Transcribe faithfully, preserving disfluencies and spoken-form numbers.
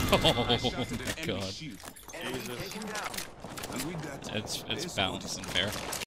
Oh my god. Jesus. It's, it's balanced and fair.